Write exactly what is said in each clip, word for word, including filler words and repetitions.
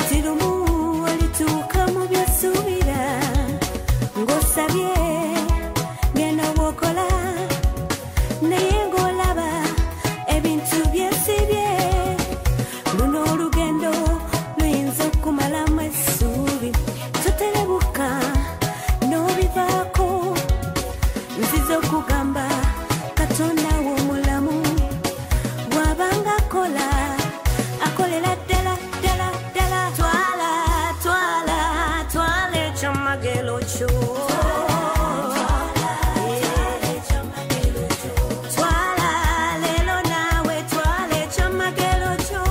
Ntirumu walituuka mu byasuubira ng'osabye ngenda bw'okola naye ng'olaba ebintu byesibye luno olugendo luyinza okumalamu essuubi toterebuka n'obivaako nziza okugamba Katonda w'omulamu bw'abanga akola akolera ddala ddala ddala twala twala twala ekyamagero kyo twala leero naawe twala ekyamagero kyo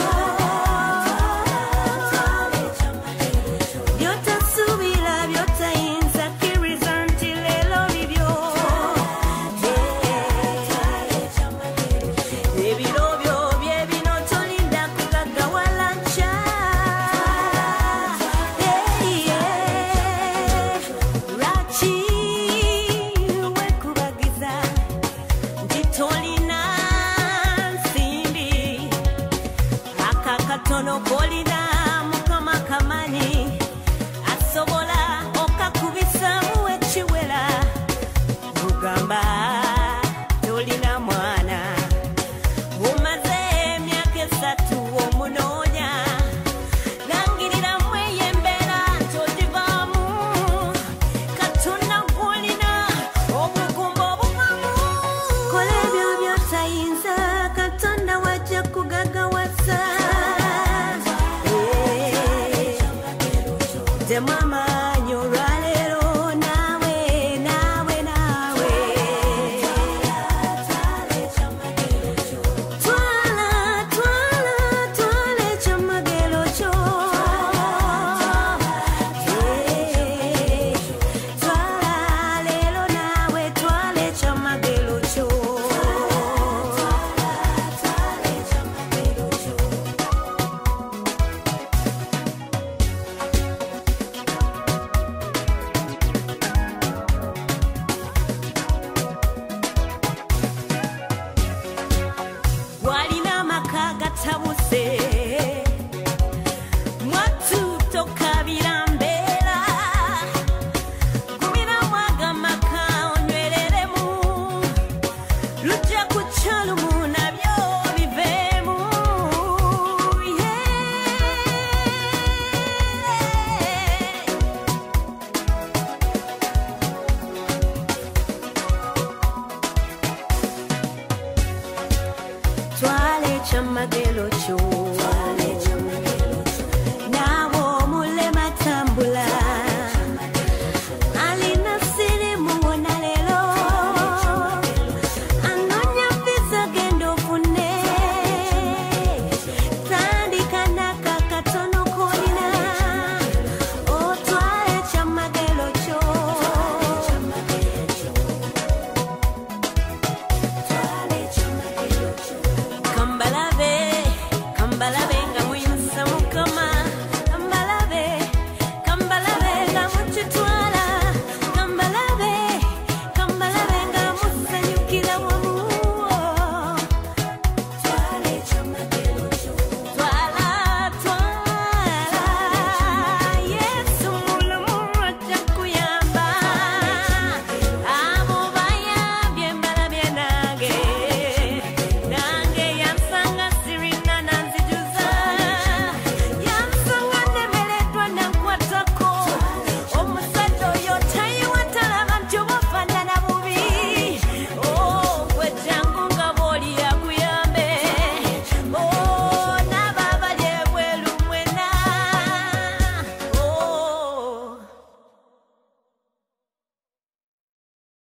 by'otasuubira by'otayinza kkiriza nti leero bibyo ebiro byo bye bino tolinda kugaggawala nkya lwaki weekubagiza nti tolina nsimbi akakatono kolina mukama kamanyi asobola okakubisaamu ekiwera kugamba tolina mwana bumaze emyaka esatu omunoonya langiriramu eyo embeera nti ogivaamu Katonda gw'olina obugumba obuvamu kola ebyo by'otayinza Katonda wajja kugaggawaza. Temwama